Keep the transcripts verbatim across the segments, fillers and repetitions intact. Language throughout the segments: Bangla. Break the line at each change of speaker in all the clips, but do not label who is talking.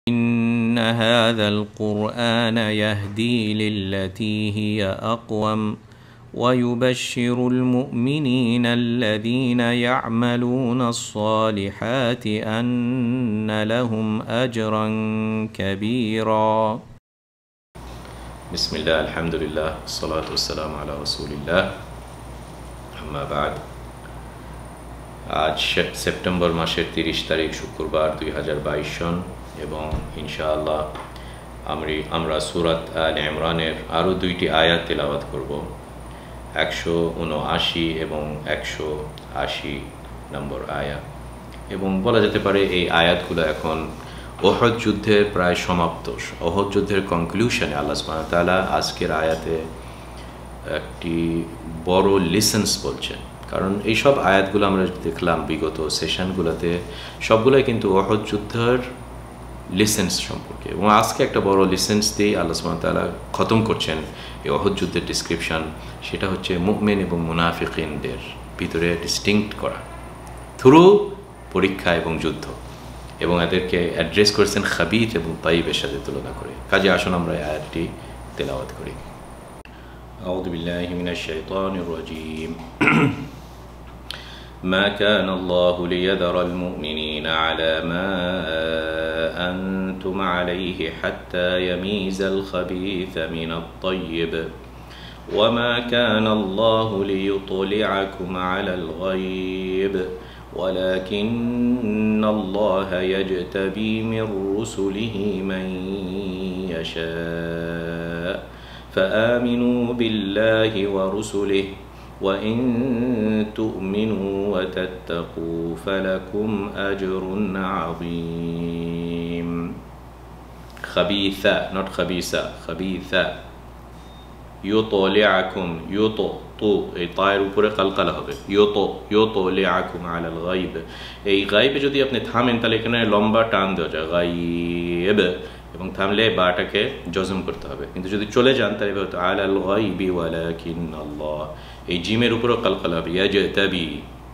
إن هذا القرآن يهدي للتي هي أقوم ويبشر المؤمنين الذين يعملون الصالحات أن لهم أجرا كبيرا
بسم الله الحمد لله والصلاة والسلام على رسول الله أما بعد আজ সেপ্টেম্বর মাসের তিরিশ তারিখ শুক্রবার দুই হাজার বাইশ সন এবং ইনশাআল্লাহ আমি আমরা সূরাত আল ইমরানের আরও দুইটি আয়াত তেলাওয়াত করব একশো উনআশি এবং একশো আশি নম্বর আয়াত এবং বলা যেতে পারে এই আয়াতগুলো এখন ওহদ যুদ্ধের প্রায় সমাপ্ত ওহদ যুদ্ধের কনক্লুশনে আল্লাহ সুবহানাহু ওয়া তাআলা আজকের আয়াতে একটি বড় লেসন্স বলছেন। কারণ এইসব আয়াতগুলো আমরা দেখলাম বিগত সেশনগুলোতে সবগুলোই কিন্তু ওহদ যুদ্ধের লেসেন্স সম্পর্কে, এবং আজকে একটা বড় লেসেন্স দিয়ে আল্লাহ সুবহানাহু ওয়া তাআলা খতম করছেন এই ওহদ যুদ্ধের ডিসক্রিপশন। সেটা হচ্ছে মুমিন এবং মুনাফিকিনদের ভিতরে ডিস্টিংক্ট করা থ্রু পরীক্ষা এবং যুদ্ধ, এবং এদেরকে অ্যাড্রেস করেছেন খাবিথ এবং তাইয়্যিবের সাথে তুলনা করে। কাজে আসুন আমরা এই আয়াতটি তেলাওয়াত করি। আউযু বিল্লাহি মিনাশ শাইতানির রাজীম। ما كان الله ليذر المؤمنين على ما أنتم عليه حتى يميز الخبيث من الطيب وما كان الله ليطلعكم على الغيب ولكن الله يجتبي من رسله من يشاء فآمنوا بالله ورسله وإن تؤمنوا وتتقوا فلكم أجر عظيم. خبيثة not خبيثة خبيثة يطلعكم يطو তো এই তায়ের উপরে কালকালা হবে ইয়তো ইয়তলিআকুম আলাল গায়ব। এই গায়বে যদি আপনি থামেন তাহলে এখানে লম্বা টান দেওয়া যায় গায়ব, এবং থামলে বাটাকে জজম করতে হবে। কিন্তু যদি চলে যান তাহলে হয়তো আলাল গায়বি ওয়ালাকিন্নাল্লাহ, এই জিমের উপরেও কালকালা হবে ইয়াজতাবি।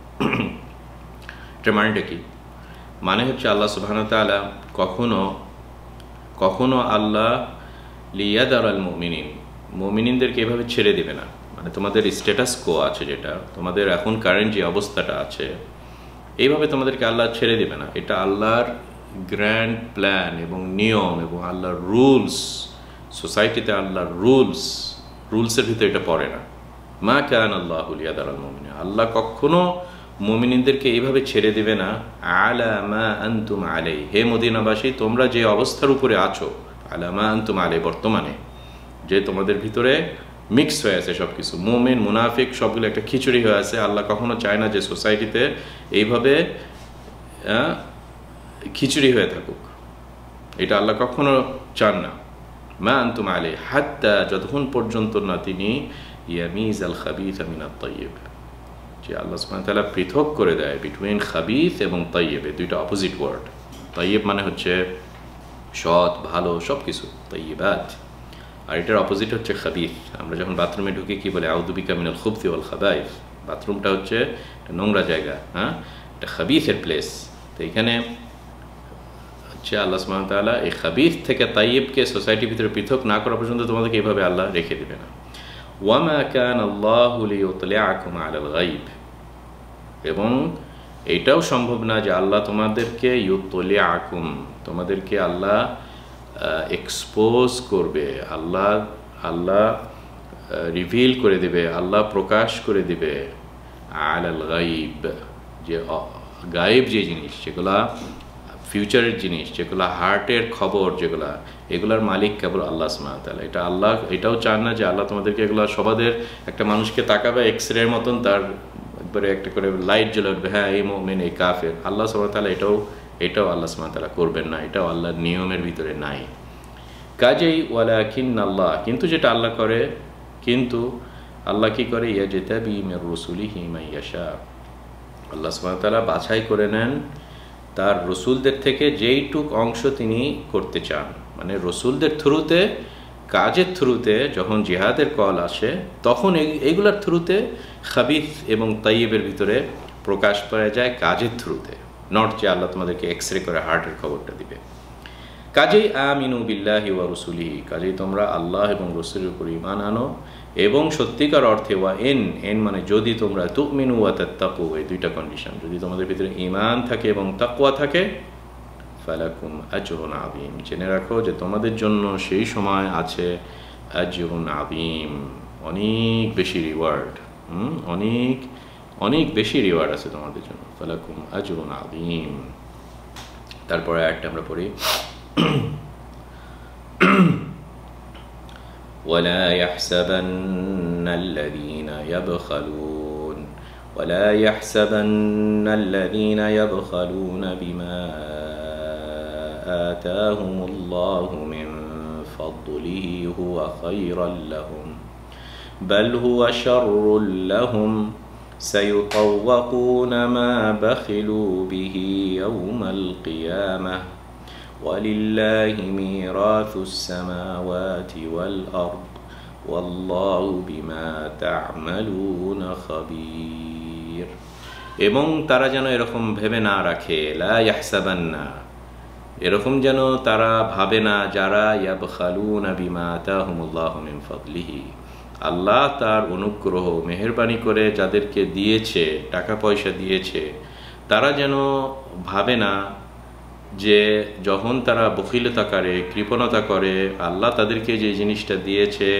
এটার মানেটা কি? মানে হচ্ছে আল্লাহ সুবহানাহু ওয়া তাআলা কখনো কখনো আল্লাহ লিয়াদারাল মুমিনিন মুমিনিনদেরকে এভাবে ছেড়ে দেবে না। মানে তোমাদের স্ট্যাটাস কো আছে, যেটা তোমাদের এখন কারেন্ট যে অবস্থাটা আছে, এইভাবে তোমাদেরকে আল্লাহ ছেড়ে দেবে না। এটা আল্লাহর গ্র্যান্ড প্ল্যান এবং নিয়ম এবং আল্লাহর রুলস। সোসাইটিতে আল্লাহর রুলস রুলসের ভিতরে এটা পড়ে না। মা কান আল্লাহু লিয়াদারাল মুমিনিন, আল্লাহ কখনো মুমিনিনদেরকে এইভাবে ছেড়ে দেবে না। আলা মা আনতুম আলাই, হে মদিনাবাসী তোমরা যে অবস্থার উপরে আছো, আলা মা আনতুম আলাই, বর্তমানে যে তোমাদের ভিতরে মিক্স হয়ে আছে সব কিছু, মুমিন মুনাফিক সবগুলো একটা খিচুড়ি হয়ে আছে। আল্লাহ কখনো চায় না যে সোসাইটিতে এইভাবে খিচুড়ি হয়ে থাকুক, এটা আল্লাহ কখনো চান না। মা আনতুম আলাই হাত্তা, যতক্ষণ পর্যন্ত না তিনি ইয়ামিজ আল খাবিথ মিনাত তাইয়্যিব, যে আল্লাহ সুবহানাহু ওয়া তাআলা পৃথক করে দেয় বিটুইন খাবিথ এবং তাইয়্যিব, দুইটা অপোজিট ওয়ার্ড। তাইয়্যিব মানে হচ্ছে সৎ ভালো সব কিছু, তাইয়্যিবাত, আর এটার অপোজিট হচ্ছে খাবিথ। আমরা যখন বাথরুমে ঢুকি কি বলে আউযু বিকা মিনাল খুবসি ওয়াল খাবাইস, বাথরুমটা হচ্ছে একটা নোংরা জায়গা, হ্যাঁ, এটা খাবিথের প্লেস। তো এখানে হচ্ছে আল্লাহ সুবহানাহু ওয়া তাআলা এই খাবিথ থেকে তাইয়্যিবকে সোসাইটির ভিতরে পৃথক না করা পর্যন্ত তোমাদেরকে এইভাবে আল্লাহ রেখে দেবে না। ওয়ামা কান আল্লাহু লিইউতলিআকুম আলাল গায়ব, এবং এটাও সম্ভব না যে আল্লাহ তোমাদেরকে ইউতলিআকুম, তোমাদেরকে আল্লাহ এক্সপোজ করবে, আল্লাহ আল্লাহ রিভিল করে দেবে, আল্লাহ প্রকাশ করে দেবে আলাল গায়ব, যে গায়েব যে জিনিস, যেগুলা ফিউচারের জিনিস, যেগুলো হার্টের খবর, যেগুলা এগুলার মালিক কেবল আল্লাহ সুবহানাহু ওয়া তাআলা। এটা আল্লাহ এটাও চান না যে আল্লাহ তোমাদেরকে এগুলো সবাদের একটা মানুষকে তাকাবে এক্স রের মতন, তার একবারে একটা করে লাইট জ্বলে উঠবে, হ্যাঁ এই মুমিন এই কাফের। আল্লাহ সুবহানাহু ওয়া তাআলা এটাও এটাও আল্লাহ সুবহানাহু ওয়া তাআলা করবেন না, এটাও আল্লাহর নিয়মের ভিতরে নাই। কাজেই ওয়ালাকিন্নাল্লাহ, কিন্তু যেটা আল্লাহ করে, কিন্তু আল্লাহ কি করে, ইয়াজতাবি মির রুসুলিহি মান ইয়াশা, আল্লাহ সুবহানাহু ওয়া তাআলা বাছাই করে নেন তার রসুলদের থেকে যেইটুক অংশ তিনি করতে চান। মানে রসুলদের থ্রুতে, কাজের থ্রুতে, যখন জিহাদের কল আসে তখন এইগুলার থ্রুতে খাবিথ এবং তাইয়্যিবের ভিতরে প্রকাশ পাওয়া যায় কাজের থ্রুতে, নট যে আল্লাহ তোমাদেরকে এক্স রে করে হার্টের খবরটা দিবে। কাজেই আমিনু বিল্লাহি ওয়া রুসুলিহি, কাজেই তোমরা আল্লাহ এবং রসুলের উপর ঈমান আনো এবং সত্যিকার অর্থে ওয়া এন এন মানে যদি তোমরা তুমিনু ওয়া তাত্তাকু, এই দুইটা কন্ডিশন, যদি তোমাদের ভিতরে ঈমান থাকে এবং তাকওয়া থাকে, ফালাকুম আজরুন আযীম, জেনে রাখো যে তোমাদের জন্য সেই সময় আছে আজরুন আযীম, অনেক বেশি রিওয়ার্ড, হুম অনেক অনেক বেশি রিওয়ার্ড আছে তোমাদের জন্য, ফালাকুম আজরুন আযীম। তারপরে একটা আমরা পড়ি, ولا يحسبن الذين يبخلون ولا يحسبن الذين يبخلون بما آتاهم الله من فضله هو خيرا لهم بل هو شر لهم سيطوقون ما بخلوا به يوم القيامة ولله ميراث السماوات والأرض والله بما تعملون خبير। এবং তারা যেন এরকম ভেবে না রাখে, লা ইয়াহসাবান্না, এরকম যেন তারা ভাবে না যারা ইয়াবখালুনা বিমা আতাহুমুল্লাহু মিন ফাদলিহি, আল্লাহ তার অনুগ্রহ মেহেরবানি করে যাদেরকে দিয়েছে, টাকা পয়সা দিয়েছে, তারা যেন ভাবে না যে যখন তারা বখিলতা করে, কৃপণতা করে, আল্লাহ তাদেরকে যে জিনিসটা দিয়েছে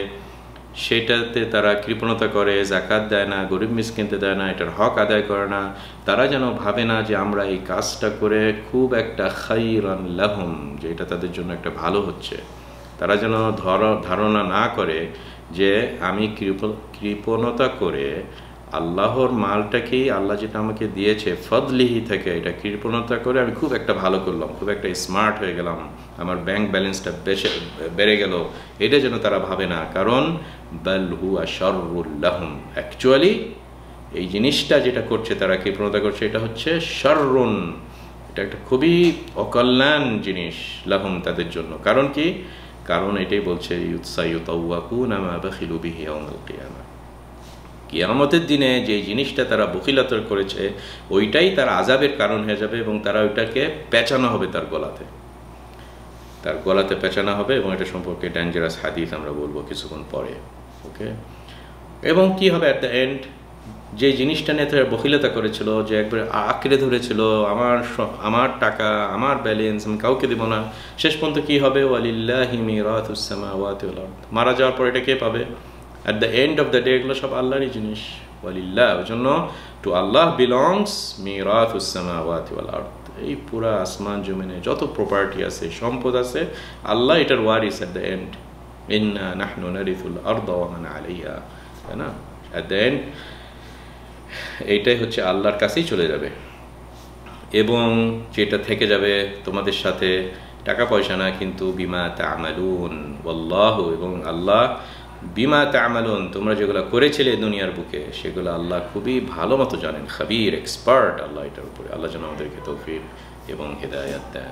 সেটাতে তারা কৃপণতা করে, জাকাত দেয় না, গরিব মিসকিনতে দেয় না, এটার হক আদায় করে না, তারা যেন ভাবে না যে আমরা এই কাজটা করে খুব একটা খাইরান লাহুম, যে এটা তাদের জন্য একটা ভালো হচ্ছে। তারা যেন ধর ধারণা না করে যে আমি কৃপ কৃপণতা করে আল্লাহর মালটাকেই, আল্লাহ যেটা আমাকে দিয়েছে ফদলিহি থেকে, এটা কৃপণতা করে আমি খুব একটা ভালো করলাম, খুব একটা স্মার্ট হয়ে গেলাম, আমার ব্যাংক ব্যালেন্সটা বেশি বেড়ে গেল, এটা যেন তারা ভাবে না। কারণ বাল হুয়া শাররুল লাহুম, অ্যাকচুয়ালি এই জিনিসটা যেটা করছে তারা কৃপণতা করছে, এটা হচ্ছে শাররুন, এটা একটা খুবই অকল্যাণ জিনিস লাহুম, তাদের জন্য। কারণ কি? কারণ এটাই বলছে ইউতসায়ুতাওয়াকুনা মা বাখিলু বিহি ইয়াউমাল কিয়ামা, কিয়ামতের দিনে যে জিনিসটা তারা বখিলতা করেছে ওইটাই তার আযাবের কারণ হয়ে যাবে এবং তারা ওইটাকে পেঁচানো হবে তার গলাতে, তার গলাতে পেঁচানো হবে। এবং এটা সম্পর্কে ডেঞ্জারাস হাদিস আমরা বলবো কিছুক্ষণ পরে, ওকে। এবং কি হবে অ্যাট দ্য এন্ড, যে জিনিসটা নিয়ে তারা বখিলতা করেছিল, যে একবার আঁকড়ে ধরেছিল আমার আমার টাকা, আমার ব্যালেন্স, আমি কাউকে দেবো না, শেষ পর্যন্ত কি হবে? ওয়ালিল্লাহি মিরাতুস সামাওয়াতি ওয়াল আরদ, মারা যাওয়ার পর এটা কে পাবে? At the end of the day এগুলো সব আল্লাহরই জিনিস, ওয়ালিল্লাহ, ওই জন্য টু আল্লাহ বিলংস মিরাতুস সামাওয়াতি ওয়াল আরদ, এই পুরা আসমান জমিনে যত প্রপার্টি আছে, সম্পদ আছে, আল্লাহ এটার ওয়ারিস অ্যাট দ্য এন্ড। ইন্না নাহনু নারিসুল আরদা ওয়া মান আলাইহা, তাই না? অ্যাট দ্য এন্ড এইটাই হচ্ছে আল্লাহর কাছেই চলে যাবে, এবং যেটা থেকে যাবে তোমাদের সাথে টাকা পয়সা না, কিন্তু বিমা তা'মালুন, ওয়াল্লাহু, এবং আল্লাহ বিমা তা'মালুন, তোমরা যেগুলো করেছিলে দুনিয়ার বুকে সেগুলো আল্লাহ খুবই ভালো মতো জানেন, খাবির, এক্সপার্ট আল্লাহ এটার উপরে। আল্লাহ যেন আমাদেরকে তৌফিক এবং হেদায়াত দেন।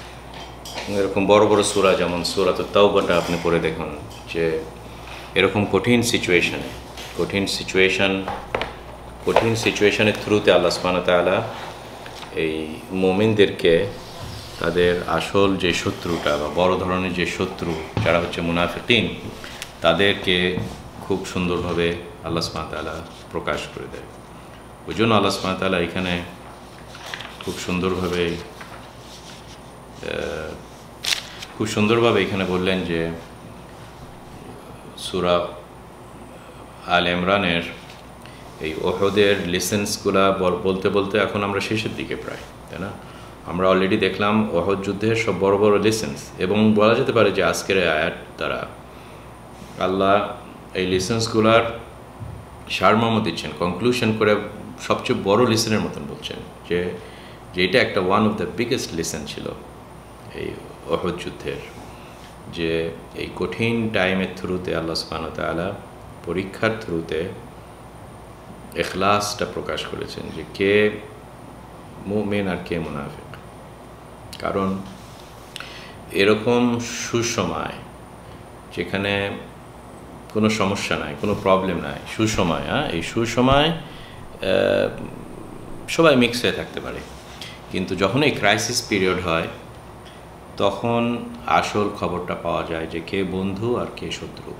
এরকম বড় বড় সূরা, যেমন সূরাতুত তাওবাটা আপনি পড়ে দেখুন, যে এরকম কঠিন সিচুয়েশনে কঠিন সিচুয়েশন কঠিন সিচুয়েশনের থ্রুতে আল্লাহ সুবহানাহু ওয়া তাআলা এই মুমিনদেরকে তাদের আসল যে শত্রুটা বা বড় ধরনের যে শত্রু যারা হচ্ছে মুনাফিকিন, তাদেরকে খুব সুন্দরভাবে আল্লাহ সুবহানাহু ওয়া তাআলা প্রকাশ করে দেয়। ওই জন্য আল্লাহ সুবহানাহু ওয়া তাআলা এখানে খুব সুন্দরভাবে খুব সুন্দরভাবে এখানে বললেন যে সূরা আল ইমরানের এই ওহদের লেসেন্সগুলা বলতে বলতে এখন আমরা শেষের দিকে প্রায়, তাই না? আমরা অলরেডি দেখলাম ওহদ যুদ্ধের সব বড় বড় লেসেন্স, এবং বলা যেতে পারে যে আজকের আয়াত দ্বারা আল্লাহ এই লেসেন্সগুলার সারমর্ম দিচ্ছেন, কনক্লুশন করে সবচেয়ে বড় লেসেনের মতন বলছেন যে যে এটা একটা one of the biggest lesson ছিল এই ওহদ যুদ্ধের, যে এই কঠিন টাইমের থ্রুতে আল্লাহ সুবহানাহু ওয়া তাআলা পরীক্ষার থ্রুতে ইখলাসটা প্রকাশ করেছেন, যে কে মুমিন আর কে মুনাফিক। কারণ এরকম সুসময় যেখানে কোনো সমস্যা নাই, কোনো প্রবলেম নাই, সুসময়, হ্যাঁ, এই সুসময় সবাই মিক্স হয়ে থাকতে পারে, কিন্তু যখন এই ক্রাইসিস পিরিয়ড হয়
তখন আসল খবরটা পাওয়া যায় যে কে বন্ধু আর কে শত্রু।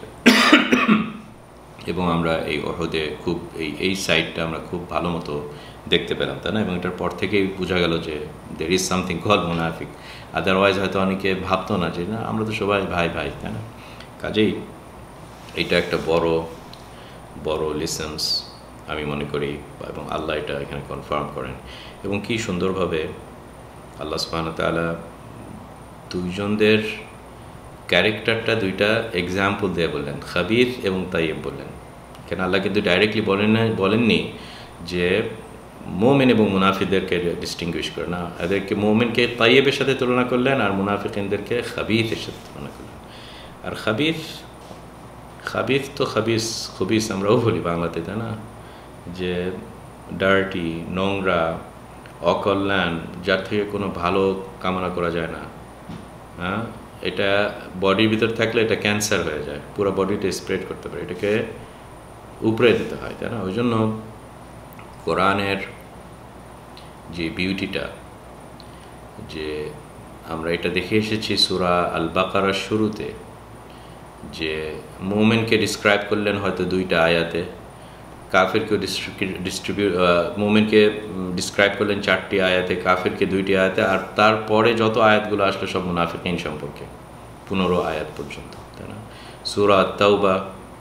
এবং আমরা এই ওহদে খুব এই এই সাইডটা আমরা খুব ভালো মতো দেখতে পেলাম, তাই না? এবং এটার পর থেকেই বোঝা গেল যে দের ইজ সামথিং কল মুনাফিক। আদারওয়াইজ হয়তো অনেকে ভাবতো না যে না আমরা তো সবাই ভাই ভাই, তাই না? কাজেই এটা একটা বড় বড় লেসন্স আমি মনে করি, এবং আল্লাহ এটা এখানে কনফার্ম করেন। এবং কি সুন্দরভাবে আল্লাহ সুবহানাহু ওয়া তাআলা দুইজনদের ক্যারেক্টারটা দুইটা এক্সাম্পল দিয়ে বললেন, খাবির এবং তাইয়্যিব বললেন। কেন আল্লাহ কিন্তু ডাইরেক্টলি বলেন না বলেননি যে মুমিন এবং মুনাফিকদেরকে ডিস্টিংগুইশ করে, না, এদেরকে মুমিনকে তাইয়্যিবের সাথে তুলনা করলেন আর মুনাফিকিনদেরকে খাবিথের সাথে তুলনা করলেন। আর খাবিথ খাবিথ তো খাবিস খবিস আমরাও বলি বাংলাতে, তাই না? যে ডার্টি, নোংরা, অকল্যাণ, যার থেকে কোনো ভালো কামনা করা যায় না। হ্যাঁ, এটা বডির ভিতর থাকলে এটা ক্যান্সার হয়ে যায়, পুরো বডিতে স্প্রেড করতে পারে, এটাকে উপরে দিতে হয়, তাই না? ওই জন্য কোরআনের যে বিউটিটা, যে আমরা এটা দেখে এসেছি সূরা আল বাকারার শুরুতে, যে মুমিনকে ডিসক্রাইব করলেন হয়তো দুইটা আয়াতে, কাফিরকেও ডিস্ট্রিবিউট মুমিনকে ডিসক্রাইব করলেন চারটি আয়াতে, কাফিরকে দুইটি আয়াতে, আর তারপরে যত আয়াতগুলো আসলো সব মুনাফিকিন সম্পর্কে, পনেরো আয়াত পর্যন্ত, তাই না? সূরা তাওবা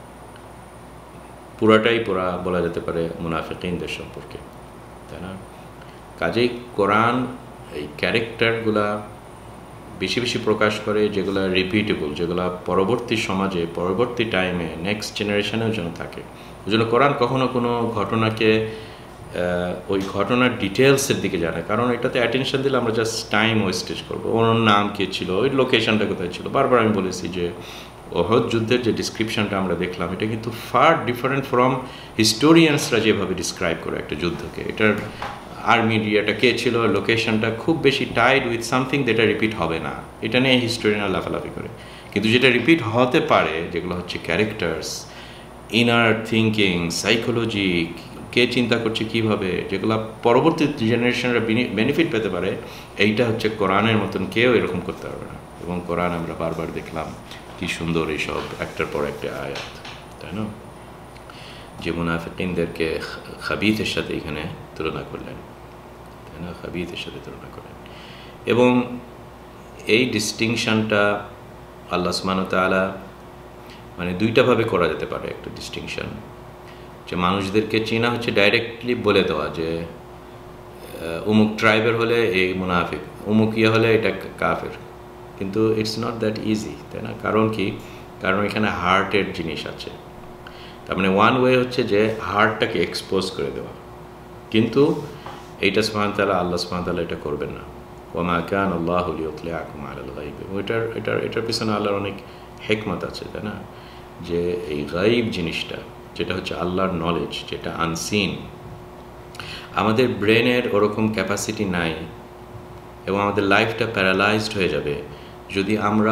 পুরাটাই পুরা বলা যেতে পারে মুনাফিকিনদের সম্পর্কে, তাই না? কাজেই কোরআন এই ক্যারেক্টারগুলা বেশি বেশি প্রকাশ করে, যেগুলো রিপিটেবল, যেগুলো পরবর্তী সমাজে, পরবর্তী টাইমে, নেক্সট জেনারেশনেও যেন থাকে। ওই জন্য কোরআন কখনো কোনো ঘটনাকে ওই ঘটনার ডিটেলসের দিকে যায় না, কারণ এটাতে অ্যাটেনশন দিলে আমরা জাস্ট টাইম ওয়েস্টেজ করবো। ওর নাম কে ছিল, ওই লোকেশনটা কোথায় ছিল। বারবার আমি বলেছি যে ওহদ যুদ্ধের যে ডিসক্রিপশনটা আমরা দেখলাম, এটা কিন্তু ফার ডিফারেন্ট ফ্রম হিস্টোরিয়ানসরা যেভাবে ডিসক্রাইব করে একটা যুদ্ধকে। এটার আর্মি এরিয়াটা কে ছিল, লোকেশনটা খুব বেশি টাইড উইথ সামথিং যেটা রিপিট হবে না, এটা নিয়ে হিস্টোরিয়ান লাফালাফি করে। কিন্তু যেটা রিপিট হতে পারে, যেগুলো হচ্ছে ক্যারেক্টার্স, ইনার থিঙ্কিং, সাইকোলজি, কে চিন্তা করছে কীভাবে, যেগুলো পরবর্তী জেনারেশনরা বেনিফিট পেতে পারে, এইটা হচ্ছে কোরআনের মতন কেউ এরকম করতে পারবে না। এবং কোরআন আমরা বারবার দেখলাম কি সুন্দর এইসব একটার পর একটা আয়াত, তাই না? যে মুনাফিকিনদেরকে খাবিথের সাথে এখানে তুলনা করলেন, তাই না? খাবিথের সাথে তুলনা করলেন। এবং এই ডিস্টিংশনটা আল্লাহ সুবহানাহু ওয়া তাআলা মানে দুইটাভাবে করা যেতে পারে। একটা ডিস্টিংশন যে মানুষদেরকে চেনা হচ্ছে ডাইরেক্টলি বলে দেওয়া যে অমুক ট্রাইবের হলে এই মুনাফিক, অমুক ইয়ে হলে এটা কাফের। কিন্তু ইটস নট দ্যাট ইজি, তাই না? কারণ কি? কারণ এখানে হার্টের জিনিস আছে। তার মানে ওয়ান ওয়ে হচ্ছে যে হার্টটাকে এক্সপোজ করে দেওয়া, কিন্তু এইটা সুবহানাহু ওয়া তাআলা, আল্লাহ সুবহানাহু ওয়া তাআলা এটা করবেন না। ওয়া মা কানা আল্লাহু লিইউতলিআকুম আলাল গায়ব। এটার এটার এটার পিছনে আল্লাহর অনেক হিকমত আছে, তাই না? যে এই গায়ব জিনিসটা, যেটা হচ্ছে আল্লাহর নলেজ, যেটা আনসিন, আমাদের ব্রেনের ওরকম ক্যাপাসিটি নাই, এবং আমাদের লাইফটা প্যারালাইজড হয়ে যাবে যদি আমরা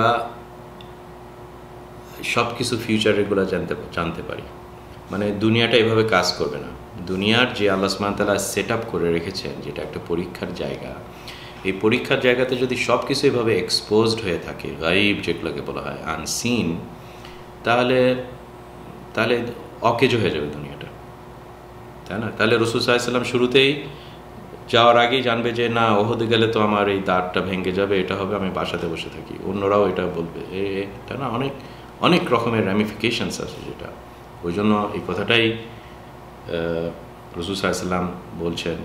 সব কিছু ফিউচারেরগুলো জানতে জানতে পারি। মানে দুনিয়াটা এভাবে কাজ করবে না। দুনিয়ার যে আল্লাহ সুবহানাহু ওয়া তাআলা সেট আপ করে রেখেছেন, যেটা একটা পরীক্ষার জায়গা, এই পরীক্ষার জায়গাতে যদি সব কিছু এভাবে এক্সপোজড হয়ে থাকে, গায়ব যেগুলোকে বলা হয়, আনসিন, তাহলে তাহলে অকেজ হয়ে যাবে দুনিয়াটা, তাই না? তাহলে রাসূল সাল্লাল্লাহু আলাইহি ওয়াসাল্লাম শুরুতেই যাওয়ার আগেই জানবে যে না, ওহদে গেলে তো আমার এই দাঁতটা ভেঙে যাবে, এটা হবে, আমি বাসাতে বসে থাকি। অন্যরাও এটা বলবে, এটা না, অনেক অনেক রকমের র্যামিফিকেশনস আছে যেটা। ওই জন্য এই কথাটাই রাসূল সাল্লাল্লাহু আলাইহি ওয়াসাল্লাম বলছেন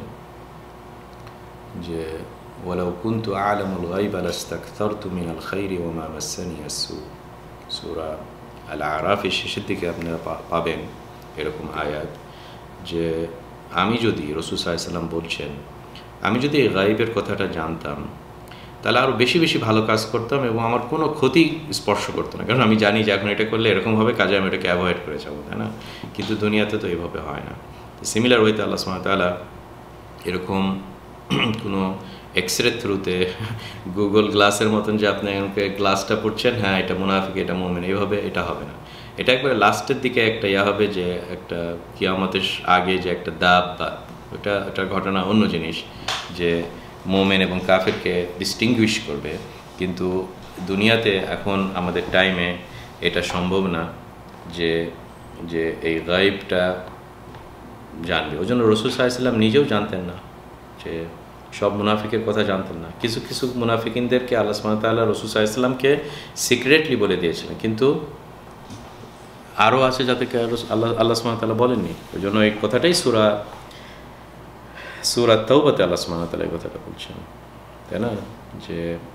যে ওয়ালাউ কুনতু আ'লামুল গায়বা লাস্তাকথারতু মিনাল খায়রি ওয়া মা মাসানি আসসু। সূরা আল আরাফের শেষের দিকে আপনারা পাবেন এরকম আয়াত, যে আমি যদি, রাসূল সাল্লাল্লাহু আলাইহি ওয়াসাল্লাম বলছেন, আমি যদি এই গায়বের কথাটা জানতাম তাহলে আরও বেশি বেশি ভালো কাজ করতাম এবং আমার কোনো ক্ষতি স্পর্শ করতো না, কারণ আমি জানি যে এখন এটা করলে এরকমভাবে কাজে আমি এটাকে অ্যাভয়েড করে যাবো, তাই না? কিন্তু দুনিয়াতে তো এইভাবে হয় না। সিমিলার ওয়েতে আল্লাহ সুবহানাহু ওয়া তাআলা এরকম কোনো এক্সরে থ্রুতে, গুগল গ্লাসের মতন যে আপনি আমাকে গ্লাসটা পড়ছেন, হ্যাঁ এটা মুনাফিক, এটা মুমিন, এইভাবে এটা হবে না। এটা একবারে লাস্টের দিকে একটা ইয়া হবে, যে একটা কিয়ামতের আগে যে একটা দাব, বা ওটা ওটার ঘটনা অন্য জিনিস, যে মুমিন এবং কাফিরকে ডিস্টিংগুইশ করবে। কিন্তু দুনিয়াতে এখন আমাদের টাইমে এটা সম্ভব না যে যে এই গায়েবটা জানবে। ওই জন্য রাসূল সাল্লাল্লাহু আলাইহি ওয়াসাল্লাম নিজেও জানতেন না, যে সব মুনাফিকের কথা জানতেন না। কিছু কিছু মুনাফিকিনদেরকে আল্লাহ সুবহানাহু ওয়া তাআলা রাসূল সাল্লাল্লাহু আলাইহি ওয়াসাল্লামকে সিক্রেটলি বলে দিয়েছিলেন, কিন্তু আরও আছে যাদেরকে আল্লাহ আল্লাহ সুবহানাহু ওয়া তাআলা বলেননি। ওই জন্য এই কথাটাই সূরা সূরা তাওবাতে আল্লাহ সুবহানাহু ওয়া তাআলা এই কথাটা বলছেন, তাই না? যে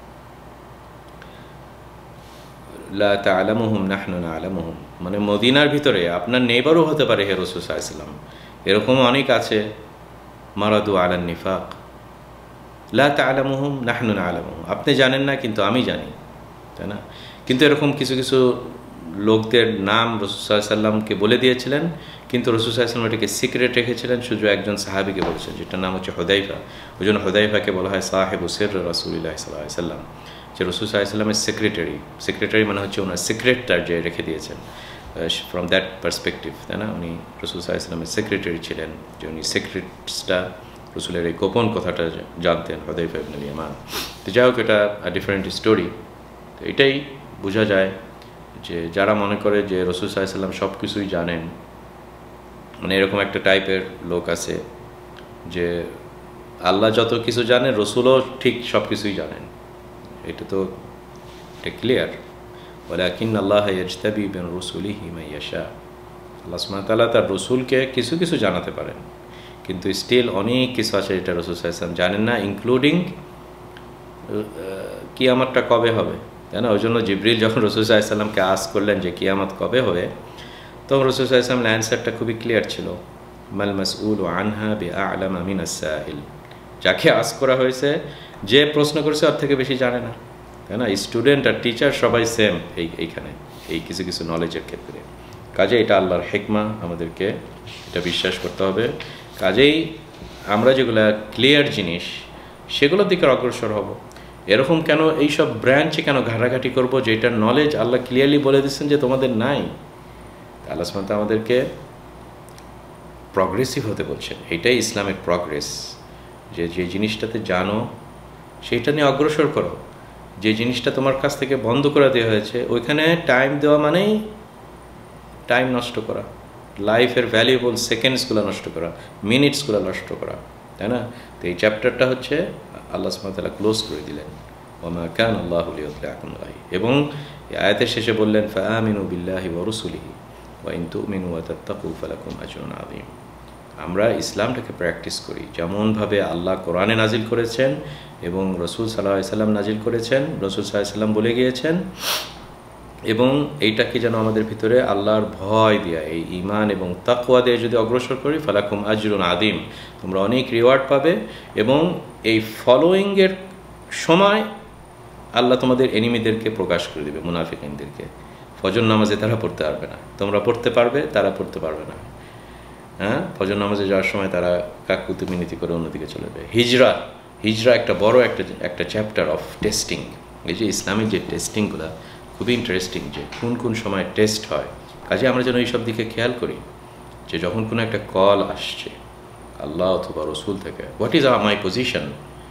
লা তা'লামুহুম নাহনু না'লামুহুম, মানে মদিনার ভিতরে আপনার নেইবারও হতে পারে হে রাসূল সাল্লাল্লাহু আলাইহি ওয়াসাল্লাম, এরকম অনেক আছে মারাদু আলান নিফাক, লা তা'লামুহুম নাহনু না'লামুহুম, আপনি জানেন না কিন্তু আমি জানি, তাই না? কিন্তু এরকম কিছু কিছু লোকদের নাম রাসূল সাল্লাল্লাহু আলাইহি ওয়াসাল্লামকে বলে দিয়েছিলেন, কিন্তু রাসূল সাল্লাল্লাহু আলাইহি ওয়াসাল্লাম এটাকে সিক্রেট রেখেছিলেন, শুধু একজন সাহাবীকে বলেছেন, যেটার নাম হচ্ছে হুদাইফা। ওই জন্য হুদাইফাকে বলা হয় সাহিবু সির রাসূলিল্লাহ সাল্লাল্লাহু আলাইহি ওয়াসাল্লাম, যে রাসূল সাল্লাল্লাহু আলাইহি ওয়াসাল্লামের সেক্রেটারি। সেক্রেটারি মানে হচ্ছে ওনার সিক্রেটটা যে রেখে দিয়েছেন, ফ্রম দ্যাট পার্সপেক্টিভ, তাই না? উনি রাসূল সাল্লাল্লাহু আলাইহি ওয়াসাল্লামের সেক্রেটারি ছিলেন, যে উনি সিক্রেটসটা রাসূলের এই গোপন কথাটা জানতেন, হুদাইফা ইবনুল ইয়ামান। তো যাই হোক, এটা ডিফারেন্ট স্টোরি। তো এটাই বোঝা যায় যে যারা মনে করে যে রাসূল সাল্লাল্লাহু আলাইহি ওয়াসাল্লাম সব কিছুই জানেন, মানে এরকম একটা টাইপের লোক আছে যে আল্লাহ যত কিছু জানেন রাসূলও ঠিক সব কিছুই জানেন। এটা তো এটা ক্লিয়ার। ওয়ালাকিন আল্লাহ ইয়াজতাবি বিন রুসুলিহি মান ইয়াশা, আল্লাহ সুবহানাহু ওয়া তাআলা তার রাসূলকে কিছু কিছু জানাতে পারেন, কিন্তু স্টিল অনেক কিছু আছে এটা রাসূল সাল্লাল্লাহু আলাইহি ওয়াসাল্লাম জানেন না, ইনক্লুডিং কিয়ামতটা কবে হবে, তাই না? ওই জন্য জিবরিল যখন রাসূল সাল্লাল্লাহু আলাইহি ওয়াসাল্লামকে আস্ক করলেন যে কিয়ামত কবে হবে, তখন রাসূল সাল্লাল্লাহু আলাইহি ওয়াসাল্লামের অ্যানসারটা খুবই ক্লিয়ার ছিল, মাল মাসউলু আনহা বিআ'লামা মিনাস সাইল, যাকে আস্ক করা হয়েছে, যে প্রশ্ন করেছে ওর থেকে বেশি জানে না, তাই না? স্টুডেন্ট আর টিচার সবাই সেম এই এইখানে এই কিছু কিছু নলেজের ক্ষেত্রে। কাজে এটা আল্লাহর হিকমা, আমাদেরকে এটা বিশ্বাস করতে হবে। কাজেই আমরা যেগুলো ক্লিয়ার জিনিস সেগুলোর দিকে অগ্রসর হব। এরকম কেন এইসব ব্রাঞ্চে কেন ঘাটাঘাটি করবো যেটার নলেজ আল্লাহ ক্লিয়ারলি বলে দিচ্ছেন যে তোমাদের নাই? আল্লাহ সুবহানাহু ওয়া তাআলা আমাদেরকে প্রগ্রেসিভ হতে বলছেন, এটাই ইসলামের প্রগ্রেস, যে যে জিনিসটাতে জানো সেইটা নিয়ে অগ্রসর করো। যে জিনিসটা তোমার কাছ থেকে বন্ধ করে দেওয়া হয়েছে ওইখানে টাইম দেওয়া মানেই টাইম নষ্ট করা, লাইফের ভ্যালুয়েবল সেকেন্ডসগুলো নষ্ট করা, মিনিটসগুলো নষ্ট করা, তাই না? তো এই চ্যাপ্টারটা হচ্ছে আল্লাহ সুবহানাহু ওয়া তাআলা ক্লোজ করে দিলেন, ওয়া মা কানা আল্লাহু লিইয়ুতলিআকুম গায়ব, এবং এই আয়াতের শেষে বললেন ফাআমিনু বিল্লাহি ওয়া রাসূলিহি ওয়া ইন তু'মিনু ওয়া তাত্তাকু ফালাকুম আজরুন আযীম। আমরা ইসলামটাকে প্র্যাকটিস করি যেমনভাবে আল্লাহ কোরআনে নাজিল করেছেন এবং রাসূল সাল্লাল্লাহু আলাইহি ওয়াসাল্লাম নাজিল করেছেন, রাসূল সাল্লাল্লাহু আলাইহি ওয়াসাল্লাম বলে গিয়েছেন, এবং এইটাকে যেন আমাদের ভিতরে আল্লাহর ভয় দিয়া, এই ঈমান এবং তাকওয়া দিয়ে যদি অগ্রসর করি, ফালাকুম আজরুন আযীম, তোমরা অনেক রিওয়ার্ড পাবে। এবং এই ফলোয়িংয়ের সময় আল্লাহ তোমাদের এনিমিদেরকে প্রকাশ করে দেবে, মুনাফিকিনদেরকে। ফজর নামাজে তারা পড়তে পারবে না, তোমরা পড়তে পারবে, তারা পড়তে পারবে না। হ্যাঁ, ফজর নামাজে যাওয়ার সময় তারা কাকুতি মিনতি করে অন্যদিকে চলে যাবে। হিজরা হিজরা একটা বড় একটা একটা চ্যাপ্টার অফ টেস্টিং। এই যে ইসলামের যে টেস্টিংগুলো খুবই ইন্টারেস্টিং, যে কোন কোন সময় টেস্ট হয়। কাজে আমরা যেন এইসব দিকে খেয়াল করি, যে যখন কোনো একটা কল আসছে আল্লাহ অথবা রসুল থেকে, হোয়াট ইজ আর মাই পজিশন,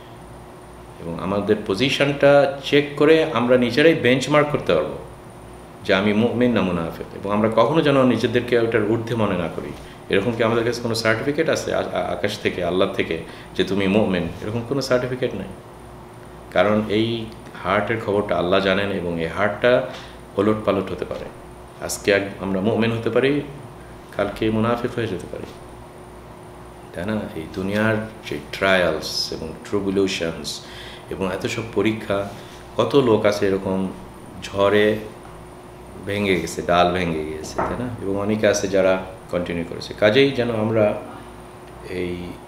এবং আমাদের পজিশনটা চেক করে আমরা নিজেরাই বেঞ্চমার্ক করতে পারবো যে আমি মুমিন না মুনাফিক। এবং আমরা কখনো যেন নিজেদেরকে ওটার ঊর্ধ্বে মনে না করি। এরকম কি আমাদের কাছে কোনো সার্টিফিকেট আছে আকাশ থেকে, আল্লাহ থেকে, যে তুমি মুমিন? এরকম কোনো সার্টিফিকেট নেই, কারণ এই হার্টের খবরটা আল্লাহ জানেন, এবং এই হার্টটা ওলট পালট হতে পারে। আজকে আমরা মুমিন হতে পারি, কালকে মুনাফিক হয়ে যেতে পারি, তাই না? এই দুনিয়ার যে ট্রায়ালস এবং ট্রিবিউলেশনস এবং এত সব পরীক্ষা, কত লোক আছে এরকম ঝড়ে ভেঙে গেছে, ডাল ভেঙে গিয়েছে, তাই না? এবং অনেকে আছে যারা কন্টিনিউ করেছে। কাজেই যেন আমরা এই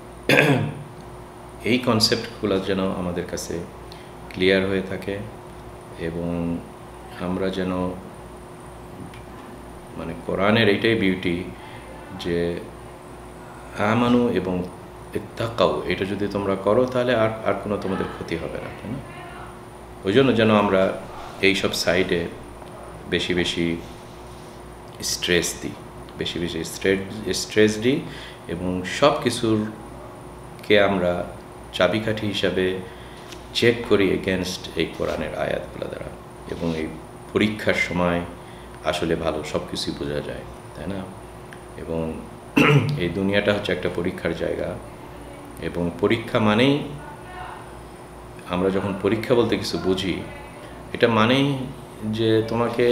এই কনসেপ্টগুলো যেন আমাদের কাছে ক্লিয়ার হয়ে থাকে, এবং আমরা যেন মানে কোরআনের এইটাই বিউটি, যে আমানু এবং ইত্তাকাউ, এটা যদি তোমরা করো তাহলে আর আর কোনো তোমাদের ক্ষতি হবে না, তাই না? ওই জন্য যেন আমরা এইসব সাইডে বেশি বেশি স্ট্রেস দিই, বেশি বেশি স্ট্রেস স্ট্রেস দিই এবং সব কিছুরকে আমরা চাবিকাঠি হিসাবে চেক করি এগেনস্ট এই কোরআনের আয়াতগুলো দ্বারা, এবং এই পরীক্ষার সময় আসলে ভালো সব কিছুই বোঝা যায়, তাই না? এবং এই দুনিয়াটা হচ্ছে একটা পরীক্ষার জায়গা, এবং পরীক্ষা মানেই, আমরা যখন পরীক্ষা বলতে কিছু বুঝি, এটা মানেই যে তোমাকে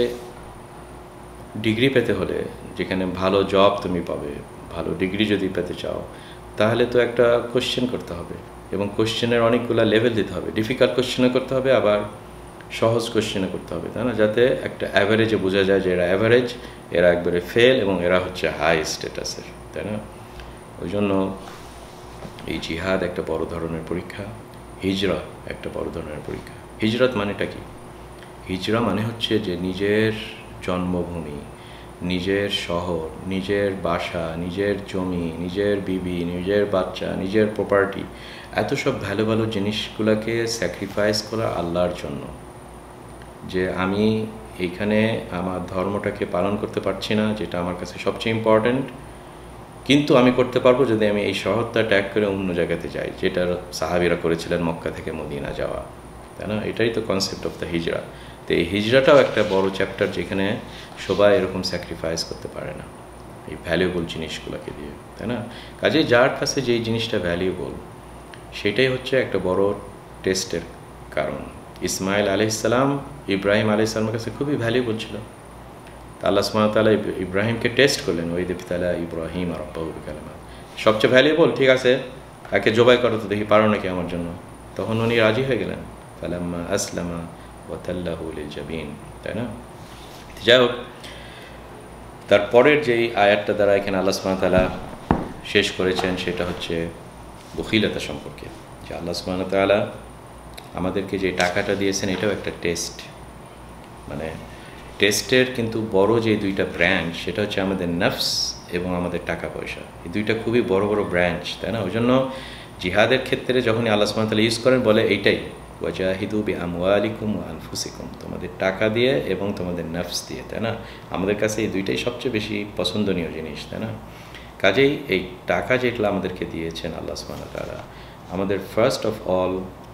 ডিগ্রি পেতে হলে, যেখানে ভালো জব তুমি পাবে, ভালো ডিগ্রি যদি পেতে চাও, তাহলে তো একটা কোশ্চেন করতে হবে, এবং কোশ্চেনের অনেকগুলো লেভেল দিতে হবে। ডিফিকাল্ট কোশ্চেনও করতে হবে, আবার সহজ কোশ্চেনও করতে হবে, তাই না? যাতে একটা অ্যাভারেজে বোঝা যায় যে এরা অ্যাভারেজ, এরা একবারে ফেল, এবং এরা হচ্ছে হাই স্ট্যাটাসের, তাই না? ওই জন্য এই জিহাদ একটা বড় ধরনের পরীক্ষা, হিজরা একটা বড় ধরনের পরীক্ষা। হিজরত মানেটা কি? হিজরা মানে হচ্ছে যে নিজের জন্মভূমি, নিজের শহর, নিজের বাসা, নিজের জমি, নিজের বিবি, নিজের বাচ্চা, নিজের প্রপার্টি, এত সব ভ্যালু ভ্যালু জিনিসগুলোকে স্যাক্রিফাইস করা আল্লাহর জন্য। যে আমি এইখানে আমার ধর্মটাকে পালন করতে পারছি না, যেটা আমার কাছে সবচেয়ে ইম্পর্ট্যান্ট, কিন্তু আমি করতে পারবো যদি আমি এই শহরটা ত্যাগ করে অন্য জায়গাতে যাই, যেটা সাহাবীরা করেছিলেন মক্কা থেকে মদিনা যাওয়া, তাই না? এটাই তো কনসেপ্ট অফ দ্য হিজরা। তো এই হিজরাটাও একটা বড় চ্যাপ্টার, যেখানে সবাই এরকম স্যাক্রিফাইস করতে পারে না এই ভ্যালুয়েবল জিনিসগুলোকে দিয়ে, তাই না? কাজে যার কাছে যেই জিনিসটা ভ্যালুয়েবল, সেটাই হচ্ছে একটা বড় টেস্টের কারণ। ইসমাইল আলাইহিসসালাম ইব্রাহিম আলাইহিসসালামের কাছে খুবই ভ্যালুয়েবল ছিল। আল্লাহ সুবহানাহু ওয়া তাআলা ইব্রাহিমকে টেস্ট করলেন, ওই ইবতালা ইব্রাহিম রাব্বাহু বিকালিমাত, সবচেয়ে ভ্যালুয়েবল, ঠিক আছে একে জবাই করো তো দেখি পারো নাকি আমার জন্য। তখন উনি রাজি হয়ে গেলেন, ফালাম্মা আসলামা ওয়া তাল্লাহু লিল জাবিন, তাই না? যাই হোক, তারপরের যেই আয়াতটা দ্বারা এখানে আল্লাহ সুবহানাহু ওয়া তাআলা শেষ করেছেন, সেটা হচ্ছে বখিলতা সম্পর্কে। যে আল্লাহ সুবহানাহু ওয়া তাআলা আমাদেরকে যে টাকাটা দিয়েছেন, এটাও একটা টেস্ট। মানে টেস্টের কিন্তু বড় যে দুইটা ব্রাঞ্চ, সেটা হচ্ছে আমাদের নফস এবং আমাদের টাকা পয়সা। এই দুইটা খুবই বড় বড় ব্রাঞ্চ, তাই না? ওই জন্য জিহাদের ক্ষেত্রে যখনই আল্লাহ সুবহানাহু ওয়া তাআলা ইউজ করেন, বলে এইটাই, ওয়াজাহিদু বিআমওয়ালিকুম ওয়া আনফুসিকুম, তোমাদের টাকা দিয়ে এবং তোমাদের নফস দিয়ে, তাই না? আমাদের কাছে এই দুইটাই সবচেয়ে বেশি পছন্দনীয় জিনিস, তাই না? কাজেই এই টাকা যেগুলো আমাদেরকে দিয়েছেন আল্লাহ সুবহানাহু ওয়া তাআলা, আমাদের ফার্স্ট অফ অল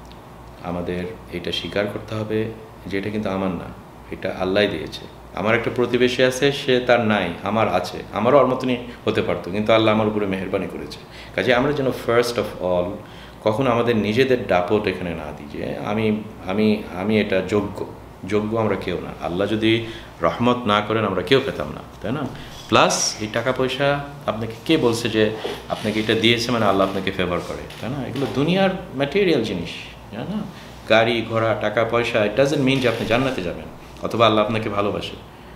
আমাদের এটা স্বীকার করতে হবে যে এটা কিন্তু আমার না, এটা আল্লাহ দিয়েছে। আমার একটা প্রতিবেশী আছে, সে তার নাই, আমার আছে, আমারও ওর মতনই হতে পারতো, কিন্তু আল্লাহ আমার উপরে মেহেরবানি করেছে। কাজে আমরা যেন ফার্স্ট অফ অল কখনো আমাদের নিজেদের ডাপট এখানে না দিই যে আমি আমি আমি এটা যোগ্য যোগ্য আমরা কেউ না। আল্লাহ যদি রহমত না করেন আমরা কেউ পেতাম না, তাই না? প্লাস এই টাকা পয়সা আপনাকে কে বলছে যে আপনাকে এটা দিয়েছে মানে আল্লাহ আপনাকে ফেভার করে, তাই না? এগুলো দুনিয়ার ম্যাটেরিয়াল জিনিস, তাই না? গাড়ি ঘোড়া টাকা পয়সা, ইট ডাজন্ট মিন যে আপনি জান্নাতে যাবেন অথবা আল্লাহ আপনাকে ভালোবাসে।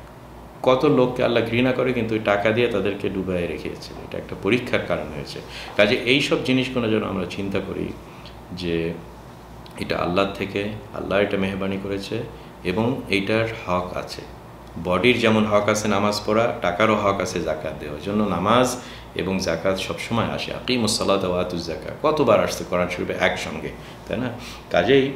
কত লোককে আল্লাহ ঘৃণা করে, কিন্তু ওই টাকা দিয়ে তাদেরকে ডুবাই রেখেছে। এটা একটা পরীক্ষার কারণ হয়েছে। কাজে এইসব জিনিসগুলো যেন আমরা চিন্তা করি যে এটা আল্লাহর থেকে, আল্লাহ এটা মেহরবানি করেছে এবং এইটার হক আছে। বডির যেমন হক আছে নামাজ পড়া, টাকারও হক আছে জাকাত দেওয়ার জন্য। নামাজ এবং জাকাত সবসময় আসে, আকিমুস সালাতা ওয়া আতুজ যাকাত কতবার আসছে কোরআন শরীফে একসঙ্গে, তাই না? কাজেই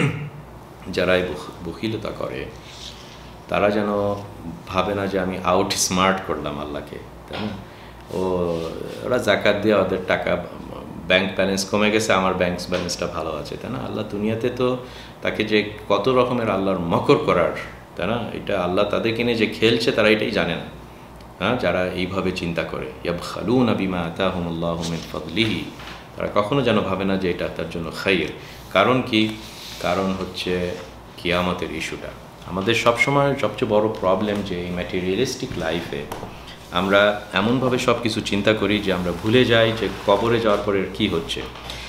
যারা এই বখিলতা করে তারা যেন ভাবে না যে আমি আউট স্মার্ট করলাম আল্লাহকে, তাই না? ও ওরা জাকাত দিয়ে ওদের টাকা ব্যাংক ব্যালেন্স কমে গেছে, আমার ব্যাংক ব্যালেন্সটা ভালো আছে, তাই না? আল্লাহ দুনিয়াতে তো তাকে যে কত রকমের আল্লাহর মকর করার, তাই না? এটা আল্লাহ তাদেরকে নিয়ে যে খেলছে তারা এটাই জানে না, হ্যাঁ? যারা এইভাবে চিন্তা করে ইয়াবখালুনা বিমা আতাহুমুল্লাহু মিন ফাদলিহি, তারা কখনো যেন ভাবে না যে এটা তার জন্য খাইর। কারণ কি? কারণ হচ্ছে কিয়ামতের ইস্যুটা। আমাদের সবসময় সবচেয়ে বড় প্রবলেম যে এই ম্যাটেরিয়ালিস্টিক লাইফে আমরা এমনভাবে সব কিছু চিন্তা করি যে আমরা ভুলে যাই যে কবরে যাওয়ার পরে কী হচ্ছে।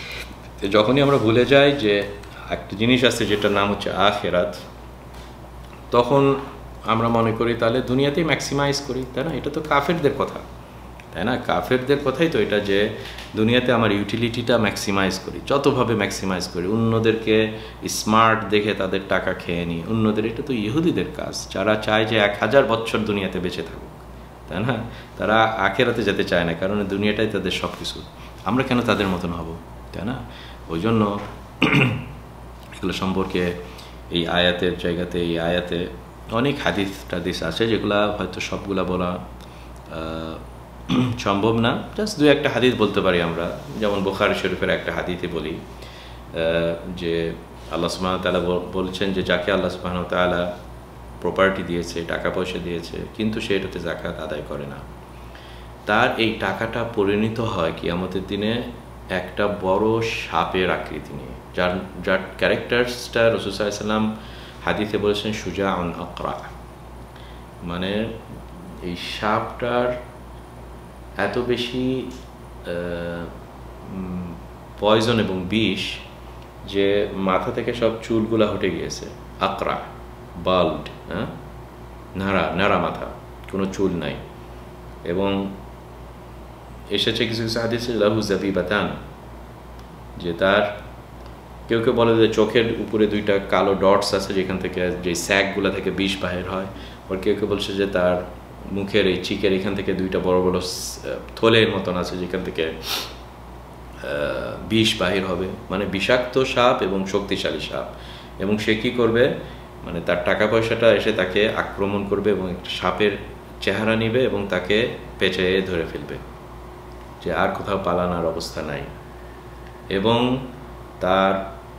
যখনই আমরা ভুলে যাই যে একটা জিনিস আছে যেটার নাম হচ্ছে আখিরাত, তখন আমরা মনে করি তাহলে দুনিয়াতেই ম্যাক্সিমাইজ করি, তাই না? এটা তো কাফেরদের কথা, তাই না? কাফেরদের কথাই তো এটা, যে দুনিয়াতে আমার ইউটিলিটিটা ম্যাক্সিমাইজ করি, যতভাবে ম্যাক্সিমাইজ করি। অন্যদেরকে স্মার্ট দেখে তাদের টাকা খেয়ে নিই, অন্যদের, এটা তো ইহুদিদের কাজ, যারা চায় যে এক হাজার বছর দুনিয়াতে বেঁচে থাকুক, তাই না? তারা আখেরাতে যেতে চায় না, কারণ দুনিয়াটাই তাদের সব কিছু। আমরা কেন তাদের মতন হব, তাই না? ওই জন্য এগুলো সম্পর্কে এই আয়াতের জায়গাতে, এই আয়াতে অনেক হাদিস টাদিস আছে, যেগুলা হয়তো সবগুলা বলা সম্ভব না। জাস্ট দু একটা হাদিস বলতে পারি আমরা। যেমন বুখারী শরীফের একটা হাদিসে বলি যে আল্লাহ সুবহানাহু ওয়া তাআলা বলছেন যে যাকে আল্লাহ সুবহানাহু ওয়া তাআলা প্রপার্টি দিয়েছে, টাকা পয়সা দিয়েছে, কিন্তু সে এটাতে যাকাত আদায় করে না, তার এই টাকাটা পরিণত হয় কিয়ামতের দিনে একটা বড় সাপের আকৃতি নিয়ে, যার যার ক্যারেক্টার্সটা রাসূল সাল্লাল্লাহু আলাইহি ওয়াসাল্লাম হাদিসে বলেছেন শুজাউন আকরা, মানে এই সাপটার এত বেশি পয়জন এবং বিষ যে মাথা থেকে সব চুলগুলা হটে গিয়েছে, আকরা, বাল্ড, হ্যাঁ, নাড়া নাড়া মাথা, কোনো চুল নাই। এবং এসেছে কিছু কিছু হাদিসে লাহু জাবিবাতান, যে তার কেউ কেউ বলে যে চোখের উপরে দুইটা কালো ডটস আছে যেখান থেকে যে স্যাকগুলো থেকে বিষ বাহির হয়, আর কেউ কেউ বলছে যে তার মুখের এই চিকের এখান থেকে দুইটা বড় বড় থলের মতন আছে যেখান থেকে বিষ বাহির হবে, মানে বিষাক্ত সাপ এবং শক্তিশালী সাপ। এবং সে কী করবে, মানে তার টাকা পয়সাটা এসে তাকে আক্রমণ করবে এবং একটা সাপের চেহারা নিবে এবং তাকে পেঁচায়ে ধরে ফেলবে, যে আর কোথাও পালানোর অবস্থা নাই। এবং তার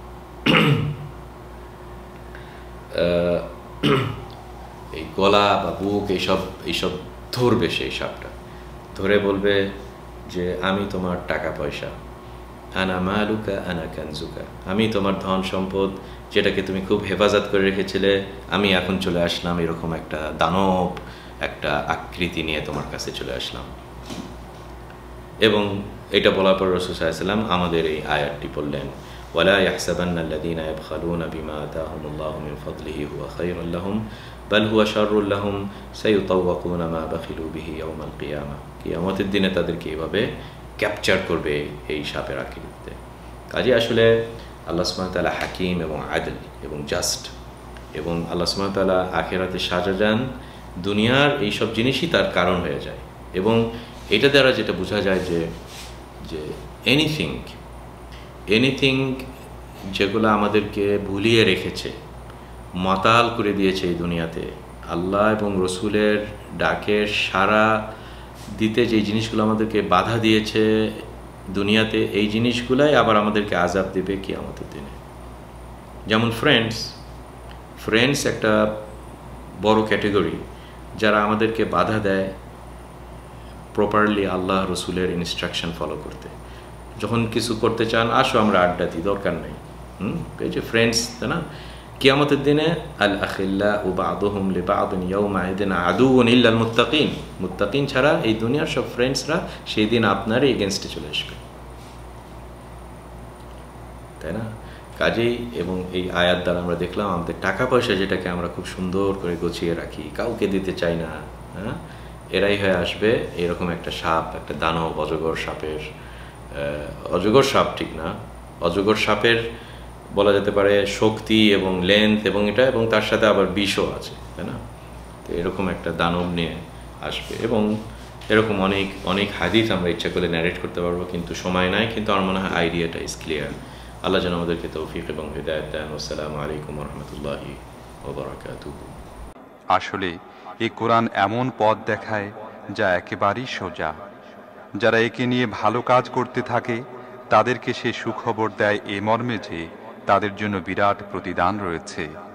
এই গলা বা বুক এইসব এইসব ধরবে, সেই সাপটা ধরে বলবে যে আমি তোমার টাকা পয়সা, আনা মালুকা আনা কানজুকা, আমি তোমার ধন সম্পদ যেটাকে তুমি খুব হেফাজত করে রেখেছিলে, আমি এখন চলে আসলাম এরকম একটা দানব একটা আকৃতি নিয়ে তোমার কাছে চলে আসলাম। এবং এটা বলার পর রাসূল সাল্লাল্লাহু আলাইহি ওয়াসাল্লাম আমাদের এই আয়াতটি পড়লেন, ওয়ালা ইয়াহসাবান্নাল্লাযীনা ইয়াবখালুনা বিমা আতাহুমুল্লাহু মিন ফাদলিহি হুয়া খায়রুল লাহুম বাল হুয়া শাররুল লাহুম সায়ুতাওয়াকুনা মা বাখিলু বিহি ইয়াওমাল কিয়ামা, কিয়ামতের দিনে তাদেরকে এইভাবে ক্যাপচার করবে এই সাপের আকৃতিতে। কাজে আসলে আল্লাহ সুবহানাহু ওয়া তাআলা হাকিম এবং আদল এবং জাস্ট, এবং আল্লাহ সুবহানাহু ওয়া তাআলা আখিরাতে সাজা দেন, দুনিয়ার এই সব জিনিসই তার কারণ হয়ে যায়। এবং এটা দ্বারা যেটা বোঝা যায় যে যে এনিথিং এনিথিং যেগুলো আমাদেরকে ভুলিয়ে রেখেছে, মাতাল করে দিয়েছে এই দুনিয়াতে, আল্লাহ এবং রসুলের ডাকের সাড়া দিতে যে জিনিসগুলো আমাদেরকে বাধা দিয়েছে দুনিয়াতে, এই জিনিসগুলাই আবার আমাদেরকে আযাব দেবে কিয়ামতের দিনে। যেমন ফ্রেন্ডস ফ্রেন্ডস একটা বড় ক্যাটেগরি, যারা আমাদেরকে বাধা দেয় প্রপারলি আল্লাহ রসুলের ইনস্ট্রাকশন ফলো করতে। যখন কিছু করতে চান, আসো আমরা আড্ডা দিই, দরকার নেই, হুম, এই যে ফ্রেন্ডস, তাই না? কিয়ামতের দিনে আল আখিল্লাউ বা'দুহুম লিবা'দিন ইয়াওমাইদিন আদুউন ইল্লাল মুত্তাকিন, মুত্তাকিন ছাড়া এই দুনিয়ার সব ফ্রেন্ডসরা সেই দিন আপনারই এগেনস্টে চলে আসবে, তাই না? কাজেই এবং এই আয়াত দ্বারা আমরা দেখলাম আমাদের টাকা পয়সা যেটাকে আমরা খুব সুন্দর করে গুছিয়ে রাখি, কাউকে দিতে চাই না, হ্যাঁ, এরাই হয়ে আসবে এরকম একটা সাপ, একটা দানব, অজগর সাপের, অজগর সাপ ঠিক না, অজগর সাপের বলা যেতে পারে শক্তি এবং লেন্থ এবং এটা, এবং তার সাথে আবার বিষও আছে, তাই না? তো এরকম একটা দানব নিয়ে আসবে। এবং এরকম অনেক অনেক হাদিস আমরা ইচ্ছা করলে ন্যারেট করতে পারবো, কিন্তু সময় নাই। কিন্তু আমার মনে হয় আইডিয়াটা ইজ ক্লিয়ার। আল্লাহ যেন আমাদেরকে তৌফিক এবং হিদায়াত দেন। আসসালামু আলাইকুম ওয়া রাহমাতুল্লাহি ওয়া বারাকাতুহু।
আসলে এই কোরআন এমন পথ দেখায় যা একেবারেই সোজা। যারা একে নিয়ে ভালো কাজ করতে থাকে তাদেরকে সে সুখবর দেয় এ মর্মে যে তাদের জন্য বিরাট প্রতিদান রয়েছে।